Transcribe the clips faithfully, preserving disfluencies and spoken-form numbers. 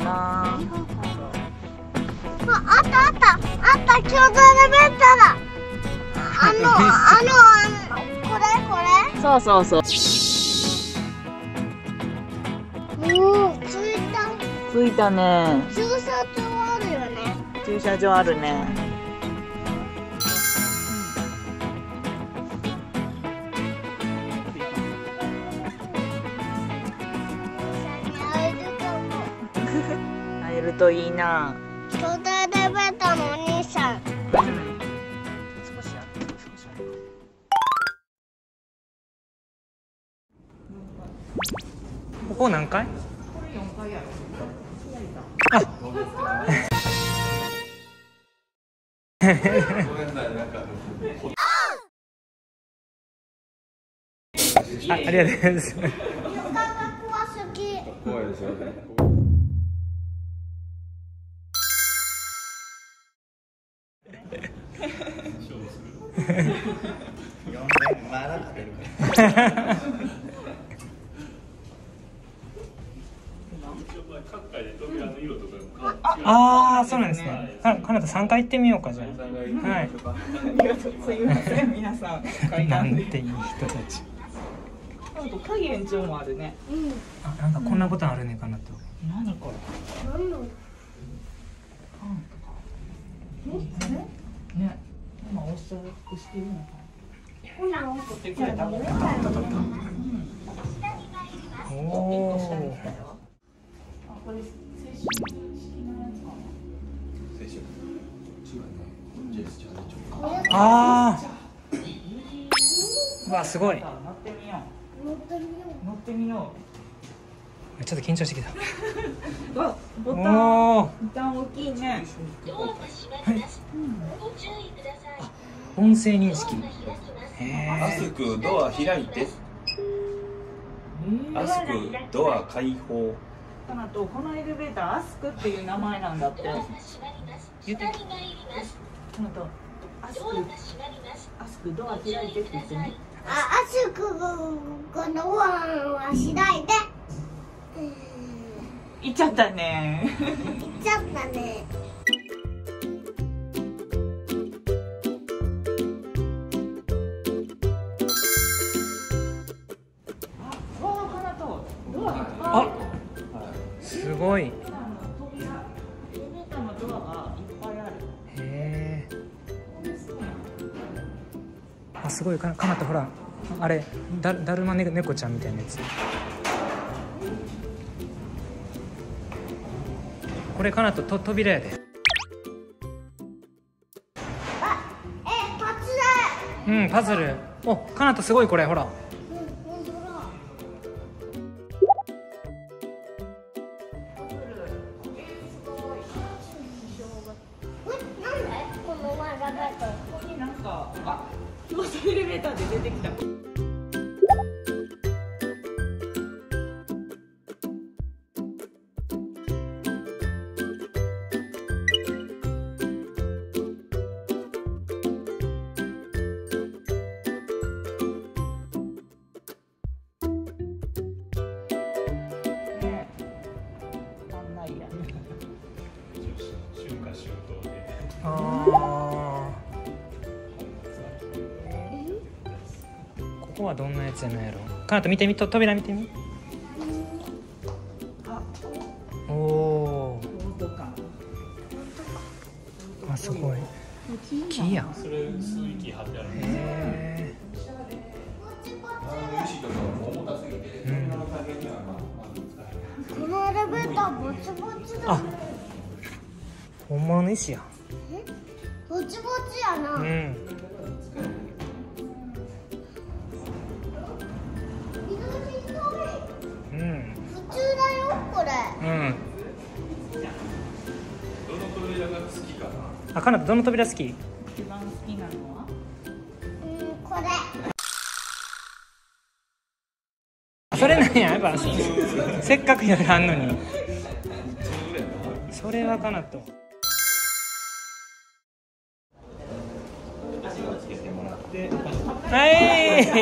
な。 あ、あったあったあった、巨大なベッドだ。あのあのあのこれこれ。 そうそうそう。 おお、着いた。 着いたね。 駐車場あるよね。 駐車場あるね。 会えるかも。 会えるといいな。 巨大なベッドのお兄さん。 少しや少しやここ何階？ これよんかいやろ。 あ、ありがとうございます。 価格は好き。 怖いですよね。まだ勝てるから。 ああ、そうなんですね。か、かなた三回行ってみようか、じゃあ。はい。 すいません、皆さん。階な段で。 んていい人たち。 あと影延長もあるね。 うん。 あ、なんかこんなボタンあるね、かなと。 何これ。 何の。 ね。今押し押してるのか。 ほら、 取ってくれた。 おお。 あ、これ接触式のやつかな。 接触。ジェスチャーでちょっと。 ああ。うわ、すごい。 乗ってみよ乗ってみよう。乗ってみよちょっと緊張してきた。 う。わ、ボタン。 おお。 ボタン大きいね。 音声認識。へアスクドア開いて。アスクドア開放。 かなと、このエレベーターアスクっていう名前なんだって。言って。かなと、アスク。アスクドア開いてって言ってね。 う。あ、アスクこのドアは開いて。 行っちゃったね。 行っちゃったね。 わあ、かなと、ドアいっぱいあ、すごい。へ扉、エレベーターのドアがいっぱいある。 え。あ、すごい。か、かなた、ほら。あれ、だ、だるまね、猫ちゃんみたいなやつ。これかなと、と、扉やで。 あ、え、パツだ。 うん、パズル。お、かなと、すごい、これ、ほら。 うん、本当だ。え、なんでこの前がだと。 ここになんか、あ、ロードエレベーターで出てきた。 ああ。ここはどんなやつやなんやろ。かなと見てみと、扉見てみ。 あ、 おおロードか。 ー。あ、すごい。木やん。 それ水域貼ってある。 へえ。 あの石とかも重たすぎて。 うん。 このエレベーターぼちぼちだあね。、 本物の石や。 え、ぼちぼちやな。 うん。 意外に広い。 うん。 普通だよこれ。 うん。 どの扉が好きかな。 あ、かなと、どの扉好き。 一番好きなのは。 うん、これ。 それなんや、やっぱ。せっかくやらんのに。それはかなと。 足をつけてもらって。 はい、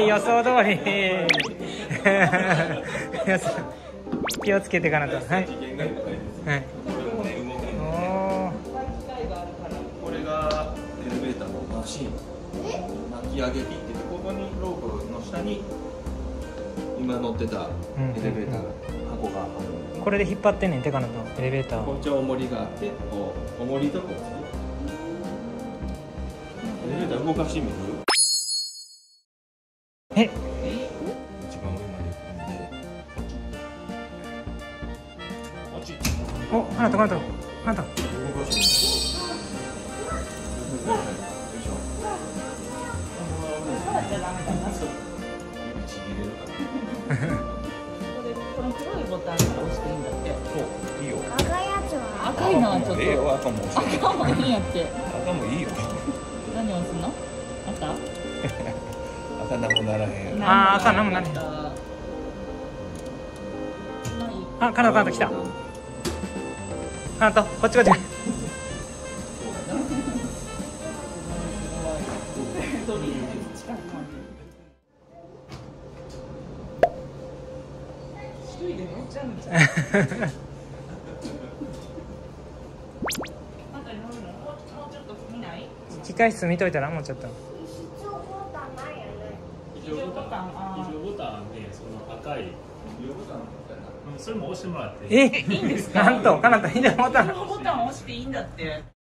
予想通り。予想気をつけてかなと。はい。はい。 シーン巻き上げ機って言ってここにロープの下に今乗ってたエレベーター箱がある。 これで引っ張ってんねん、テカノとエレベーターを。 こっちは重りがあってこう重りとこっちエレベーター動かしてみる。 え、 一番上まで行くんでこっちお、花と花と花と。 動かしてみる。よいしょ。 触っちゃダメかな。 ちぎれるかこれこの黒いボタンから押していいんだって。 そういいよ。 赤いやつは赤いのはちょっと。 ええよ赤も押して赤もいいんやって。 赤もいいよ。 何押すの？赤？ 赤なんもならへん。 あー赤なんもならへん。あ、カナトカナト来た。カナトこっちこっち。 一人で乗っちゃうんじゃん。あんたに乗るの？もうちょっと見ない？ 機械室見といたらもうちょっと。 非常ボタンないよね。 非常ボタン、非常ボタンでその赤い、うん、それも押してもらって。 え、 いいんですか？ なんとカナト非常ボタン。 このボタン押していいんだって。